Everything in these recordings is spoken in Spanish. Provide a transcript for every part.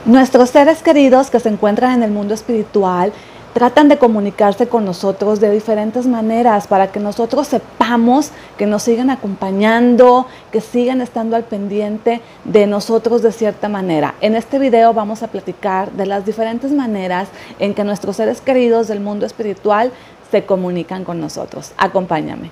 Nuestros seres queridos que se encuentran en el mundo espiritual tratan de comunicarse con nosotros de diferentes maneras para que nosotros sepamos que nos siguen acompañando, que siguen estando al pendiente de nosotros de cierta manera. En este video vamos a platicar de las diferentes maneras en que nuestros seres queridos del mundo espiritual se comunican con nosotros. Acompáñame.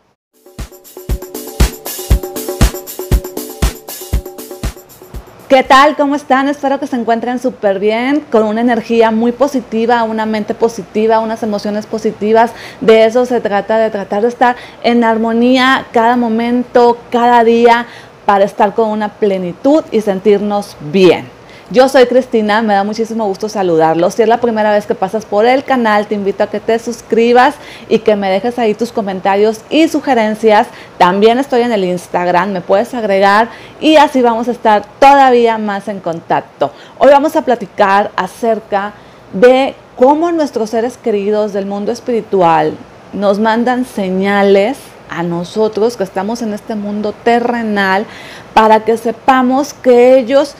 ¿Qué tal? ¿Cómo están? Espero que se encuentren súper bien, con una energía muy positiva, una mente positiva, unas emociones positivas. De eso se trata, de tratar de estar en armonía cada momento, cada día, para estar con una plenitud y sentirnos bien. Yo soy Cristina, me da muchísimo gusto saludarlos. Si es la primera vez que pasas por el canal, te invito a que te suscribas y que me dejes ahí tus comentarios y sugerencias. También estoy en el Instagram, me puedes agregar y así vamos a estar todavía más en contacto. Hoy vamos a platicar acerca de cómo nuestros seres queridos del mundo espiritual nos mandan señales a nosotros que estamos en este mundo terrenal para que sepamos que ellos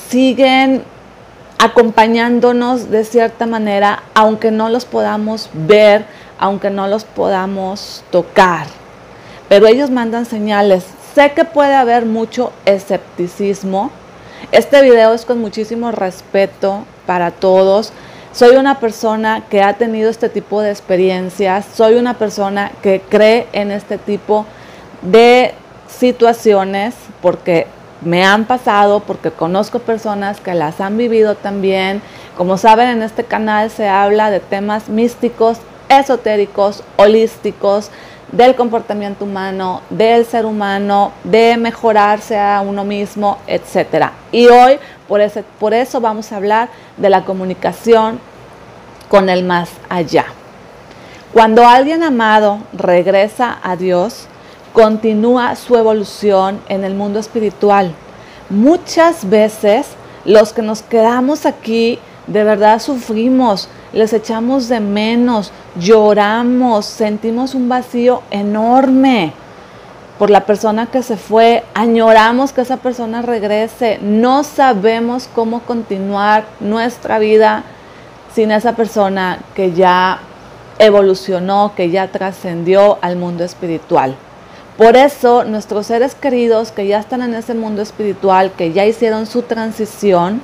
siguen acompañándonos de cierta manera, aunque no los podamos ver, aunque no los podamos tocar. Pero ellos mandan señales. Sé que puede haber mucho escepticismo. Este video es con muchísimo respeto para todos. Soy una persona que ha tenido este tipo de experiencias. Soy una persona que cree en este tipo de situaciones porque me han pasado, porque conozco personas que las han vivido también. Como saben, en este canal se habla de temas místicos, esotéricos, holísticos, del comportamiento humano, del ser humano, de mejorarse a uno mismo, etc. Y hoy, por eso vamos a hablar de la comunicación con el más allá. Cuando alguien amado regresa a Dios, continúa su evolución en el mundo espiritual. Muchas veces los que nos quedamos aquí de verdad sufrimos, les echamos de menos, lloramos, sentimos un vacío enorme por la persona que se fue, añoramos que esa persona regrese, no sabemos cómo continuar nuestra vida sin esa persona que ya evolucionó, que ya trascendió al mundo espiritual. Por eso, nuestros seres queridos que ya están en ese mundo espiritual, que ya hicieron su transición,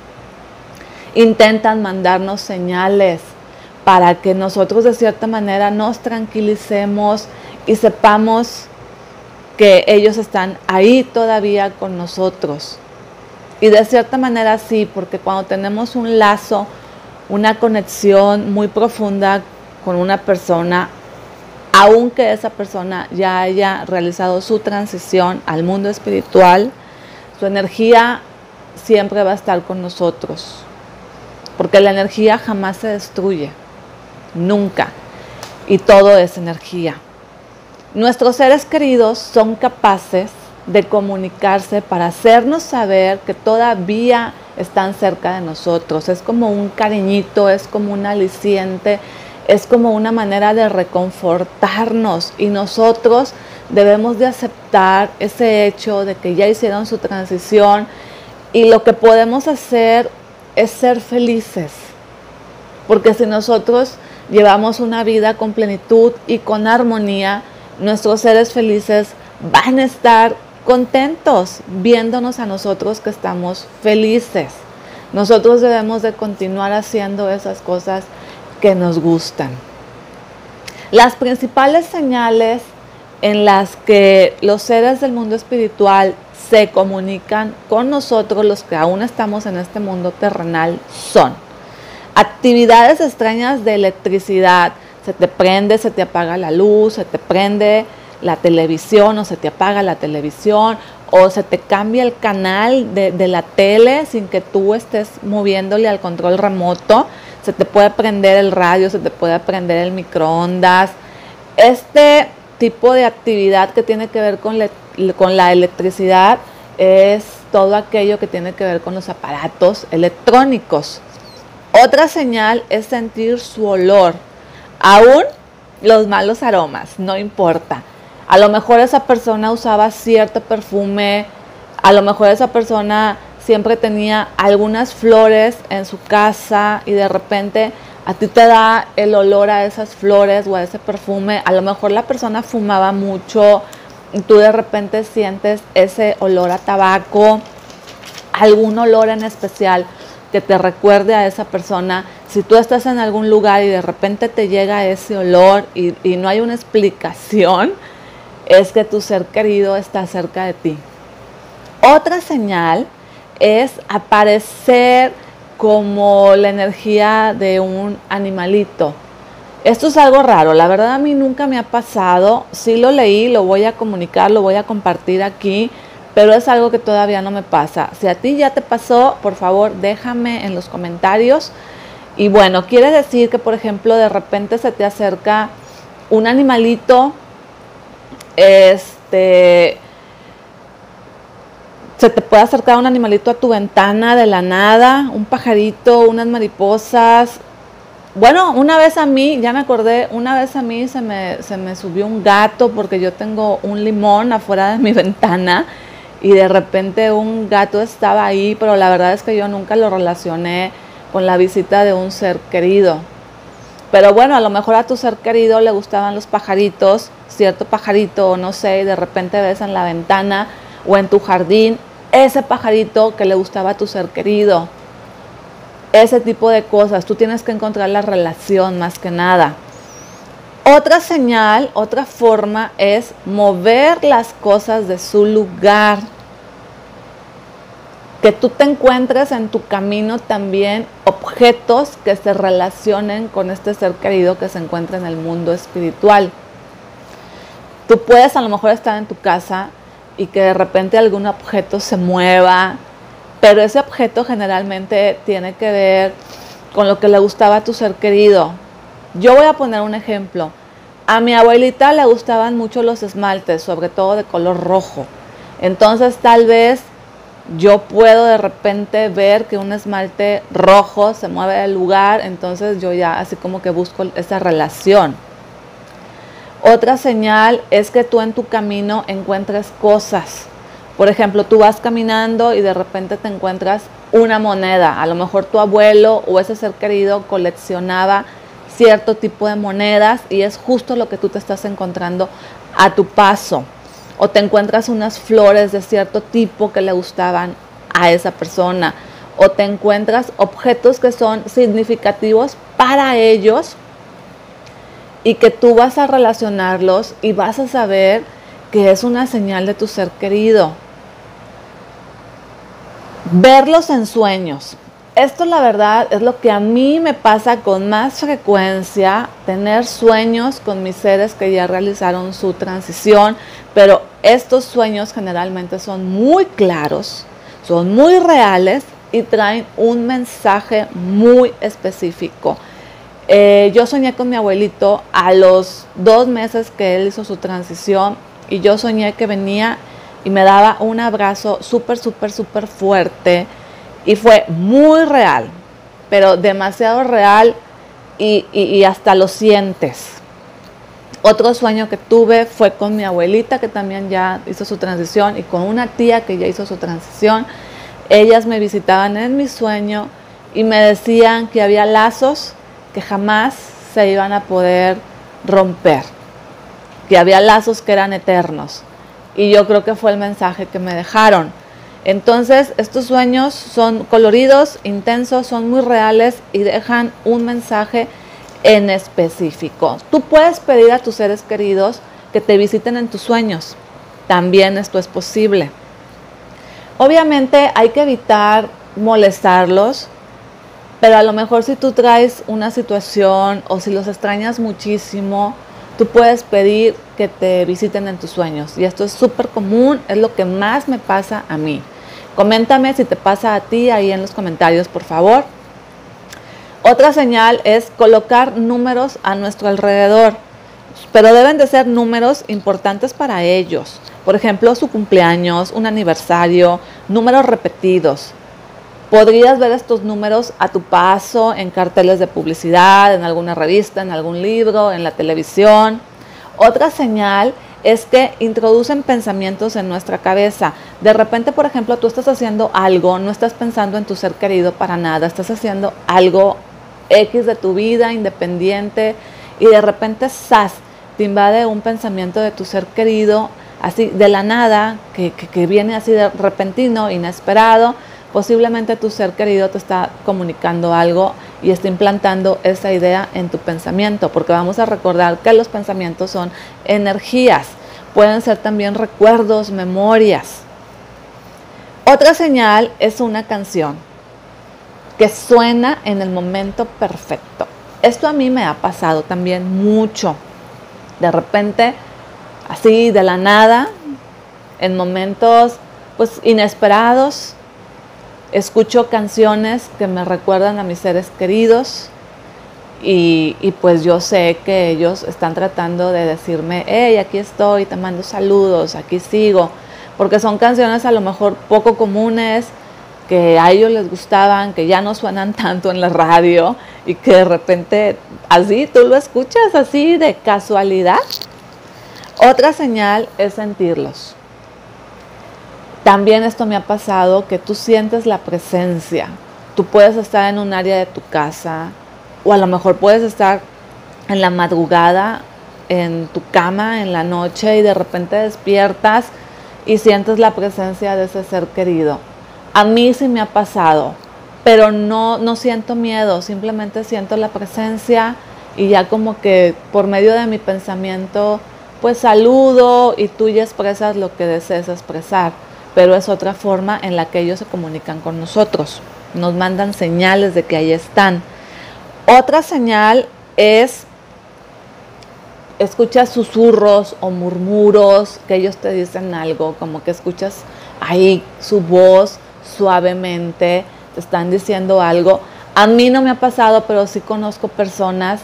intentan mandarnos señales para que nosotros de cierta manera nos tranquilicemos y sepamos que ellos están ahí todavía con nosotros. Y de cierta manera sí, porque cuando tenemos un lazo, una conexión muy profunda con una persona, aunque esa persona ya haya realizado su transición al mundo espiritual, su energía siempre va a estar con nosotros. Porque la energía jamás se destruye, nunca. Y todo es energía. Nuestros seres queridos son capaces de comunicarse para hacernos saber que todavía están cerca de nosotros. Es como un cariñito, es como un aliciente, es como una manera de reconfortarnos y nosotros debemos de aceptar ese hecho de que ya hicieron su transición y lo que podemos hacer es ser felices. Porque si nosotros llevamos una vida con plenitud y con armonía, nuestros seres felices van a estar contentos viéndonos a nosotros que estamos felices. Nosotros debemos de continuar haciendo esas cosas que nos gustan. Las principales señales en las que los seres del mundo espiritual se comunican con nosotros, los que aún estamos en este mundo terrenal, son actividades extrañas de electricidad. Se te prende, se te apaga la luz, se te prende la televisión o se te apaga la televisión, o se te cambia el canal de la tele sin que tú estés moviéndole al control remoto. Se te puede prender el radio, se te puede prender el microondas. Este tipo de actividad que tiene que ver con la electricidad es todo aquello que tiene que ver con los aparatos electrónicos. Otra señal es sentir su olor, aún los malos aromas, no importa. A lo mejor esa persona usaba cierto perfume, a lo mejor esa persona siempre tenía algunas flores en su casa y de repente a ti te da el olor a esas flores o a ese perfume. A lo mejor la persona fumaba mucho y tú de repente sientes ese olor a tabaco, algún olor en especial que te recuerde a esa persona. Si tú estás en algún lugar y de repente te llega ese olor y no hay una explicación, es que tu ser querido está cerca de ti. Otra señal es aparecer como la energía de un animalito. Esto es algo raro, la verdad a mí nunca me ha pasado. Sí lo leí, lo voy a comunicar, lo voy a compartir aquí, pero es algo que todavía no me pasa. Si a ti ya te pasó, por favor déjame en los comentarios. Y bueno, quiere decir que por ejemplo de repente se te acerca un animalito, se te puede acercar un animalito a tu ventana de la nada, un pajarito, unas mariposas. Bueno, una vez a mí, ya me acordé, una vez a mí se me subió un gato porque yo tengo un limón afuera de mi ventana y de repente un gato estaba ahí, pero la verdad es que yo nunca lo relacioné con la visita de un ser querido. Pero bueno, a lo mejor a tu ser querido le gustaban los pajaritos, cierto pajarito, no sé, y de repente ves en la ventana o en tu jardín ese pajarito que le gustaba a tu ser querido. Ese tipo de cosas, tú tienes que encontrar la relación más que nada. Otra señal, otra forma es mover las cosas de su lugar. Que tú te encuentres en tu camino también objetos que se relacionen con este ser querido que se encuentra en el mundo espiritual. Tú puedes a lo mejor estar en tu casa y que de repente algún objeto se mueva, pero ese objeto generalmente tiene que ver con lo que le gustaba a tu ser querido. Yo voy a poner un ejemplo. A mi abuelita le gustaban mucho los esmaltes, sobre todo de color rojo. Entonces tal vez yo puedo de repente ver que un esmalte rojo se mueve del lugar, entonces yo ya así como que busco esa relación. Otra señal es que tú en tu camino encuentres cosas. Por ejemplo, tú vas caminando y de repente te encuentras una moneda. A lo mejor tu abuelo o ese ser querido coleccionaba cierto tipo de monedas y es justo lo que tú te estás encontrando a tu paso. O te encuentras unas flores de cierto tipo que le gustaban a esa persona. O te encuentras objetos que son significativos para ellos y que tú vas a relacionarlos y vas a saber que es una señal de tu ser querido. Verlos en sueños. Esto la verdad es lo que a mí me pasa con más frecuencia, tener sueños con mis seres que ya realizaron su transición, pero estos sueños generalmente son muy claros, son muy reales y traen un mensaje muy específico. Yo soñé con mi abuelito a los 2 meses que él hizo su transición y yo soñé que venía y me daba un abrazo súper fuerte y fue muy real, pero demasiado real y hasta lo sientes. Otro sueño que tuve fue con mi abuelita que también ya hizo su transición y con una tía que ya hizo su transición. Ellas me visitaban en mi sueño y me decían que había lazos que jamás se iban a poder romper, que había lazos que eran eternos. Y yo creo que fue el mensaje que me dejaron. Entonces, estos sueños son coloridos, intensos, son muy reales y dejan un mensaje en específico. Tú puedes pedir a tus seres queridos que te visiten en tus sueños. También esto es posible. Obviamente hay que evitar molestarlos, pero a lo mejor si tú traes una situación o si los extrañas muchísimo, tú puedes pedir que te visiten en tus sueños. Y esto es súper común, es lo que más me pasa a mí. Coméntame si te pasa a ti ahí en los comentarios, por favor. Otra señal es colocar números a nuestro alrededor, pero deben de ser números importantes para ellos. Por ejemplo, su cumpleaños, un aniversario, números repetidos. Podrías ver estos números a tu paso en carteles de publicidad, en alguna revista, en algún libro, en la televisión. Otra señal es que introducen pensamientos en nuestra cabeza. De repente, por ejemplo, tú estás haciendo algo, no estás pensando en tu ser querido para nada, estás haciendo algo X de tu vida, independiente, y de repente, ¡zas!, te invade un pensamiento de tu ser querido, así de la nada, que viene así de repentino, inesperado. Posiblemente tu ser querido te está comunicando algo y está implantando esa idea en tu pensamiento, porque vamos a recordar que los pensamientos son energías, pueden ser también recuerdos, memorias. Otra señal es una canción que suena en el momento perfecto. Esto a mí me ha pasado también mucho. De repente, así de la nada, en momentos pues inesperados, escucho canciones que me recuerdan a mis seres queridos y pues yo sé que ellos están tratando de decirme, hey, aquí estoy, te mando saludos, aquí sigo, porque son canciones a lo mejor poco comunes, que a ellos les gustaban, que ya no suenan tanto en la radio y que de repente así tú lo escuchas así de casualidad. Otra señal es sentirlos. También esto me ha pasado, que tú sientes la presencia. Tú puedes estar en un área de tu casa o a lo mejor puedes estar en la madrugada en tu cama en la noche y de repente despiertas y sientes la presencia de ese ser querido. A mí sí me ha pasado, pero no siento miedo, simplemente siento la presencia y ya como que por medio de mi pensamiento pues saludo y tú ya expresas lo que desees expresar. Pero es otra forma en la que ellos se comunican con nosotros. Nos mandan señales de que ahí están. Otra señal es, escuchas susurros o murmuros, que ellos te dicen algo, como que escuchas ahí su voz suavemente, te están diciendo algo. A mí no me ha pasado, pero sí conozco personas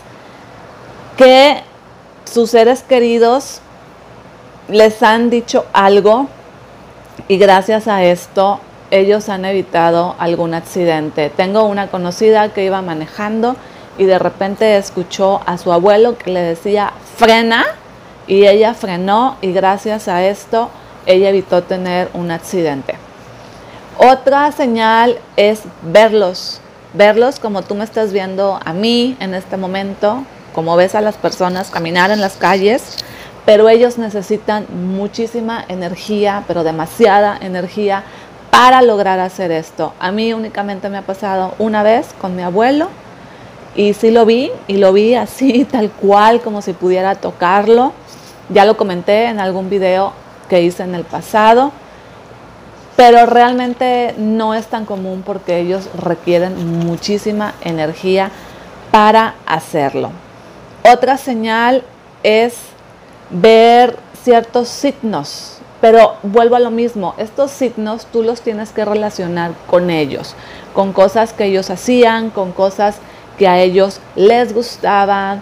que sus seres queridos les han dicho algo, y gracias a esto ellos han evitado algún accidente. Tengo una conocida que iba manejando y de repente escuchó a su abuelo que le decía frena y ella frenó y gracias a esto ella evitó tener un accidente. Otra señal es verlos como tú me estás viendo a mí en este momento, como ves a las personas caminar en las calles. Pero ellos necesitan muchísima energía, pero demasiada energía para lograr hacer esto. A mí únicamente me ha pasado una vez con mi abuelo y sí lo vi, y lo vi así tal cual como si pudiera tocarlo. Ya lo comenté en algún video que hice en el pasado, pero realmente no es tan común porque ellos requieren muchísima energía para hacerlo. Otra señal es ver ciertos signos, pero vuelvo a lo mismo, estos signos tú los tienes que relacionar con ellos, con cosas que ellos hacían, con cosas que a ellos les gustaban,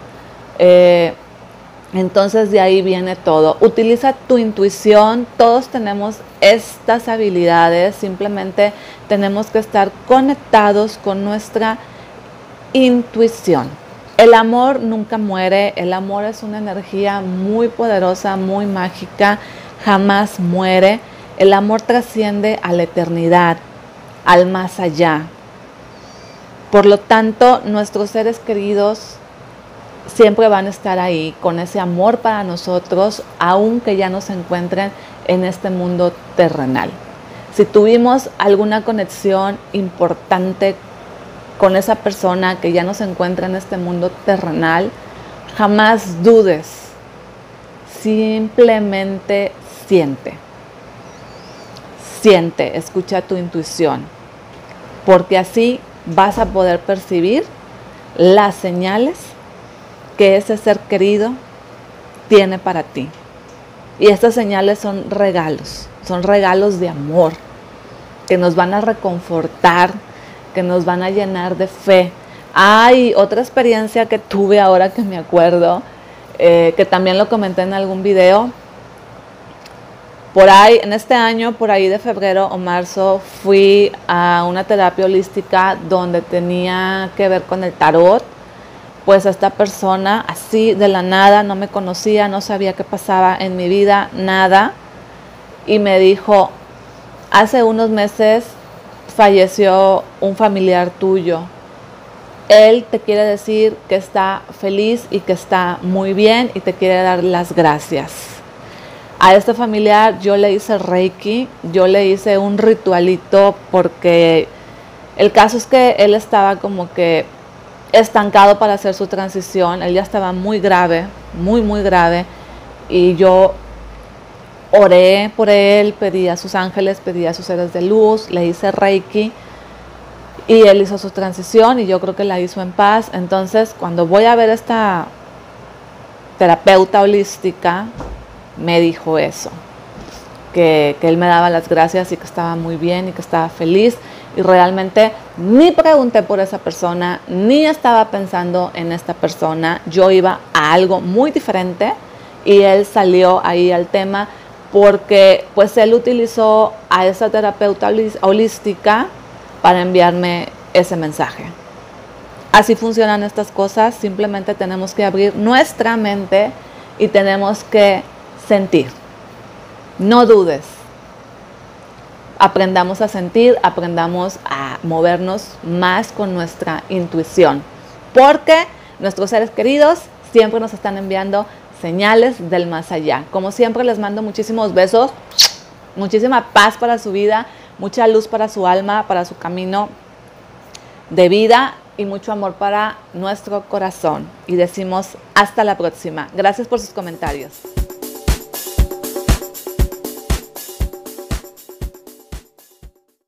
entonces de ahí viene todo. Utiliza tu intuición, todos tenemos estas habilidades, simplemente tenemos que estar conectados con nuestra intuición. El amor nunca muere, el amor es una energía muy poderosa, muy mágica, jamás muere. El amor trasciende a la eternidad, al más allá. Por lo tanto, nuestros seres queridos siempre van a estar ahí con ese amor para nosotros, aunque ya no se encuentren en este mundo terrenal. Si tuvimos alguna conexión importante con esa persona que ya no se encuentra en este mundo terrenal, jamás dudes, simplemente siente, escucha tu intuición, porque así vas a poder percibir las señales que ese ser querido tiene para ti. Y estas señales son regalos de amor, que nos van a reconfortar, que nos van a llenar de fe. Hay otra experiencia que tuve ahora que me acuerdo, que también lo comenté en algún video. Por ahí, en este año, por ahí de febrero o marzo, fui a una terapia holística donde tenía que ver con el tarot. pues esta persona así de la nada, no me conocía, no sabía qué pasaba en mi vida, nada, y me dijo, hace unos meses falleció un familiar tuyo. Él te quiere decir que está feliz y que está muy bien y te quiere dar las gracias. A este familiar yo le hice Reiki, yo le hice un ritualito porque el caso es que él estaba como que estancado para hacer su transición. Él ya estaba muy grave, muy grave, y yo oré por él, pedí a sus ángeles, pedí a sus seres de luz, le hice Reiki y él hizo su transición y yo creo que la hizo en paz. Entonces, cuando voy a ver esta terapeuta holística, me dijo eso, que él me daba las gracias y que estaba muy bien y que estaba feliz. Y realmente ni pregunté por esa persona, ni estaba pensando en esta persona. Yo iba a algo muy diferente y él salió ahí al tema porque pues él utilizó a esa terapeuta holística para enviarme ese mensaje. Así funcionan estas cosas, simplemente tenemos que abrir nuestra mente y tenemos que sentir. No dudes. Aprendamos a sentir, aprendamos a movernos más con nuestra intuición, porque nuestros seres queridos siempre nos están enviando señales del más allá. Como siempre, les mando muchísimos besos, muchísima paz para su vida, mucha luz para su alma, para su camino de vida y mucho amor para nuestro corazón. Y decimos hasta la próxima. Gracias por sus comentarios.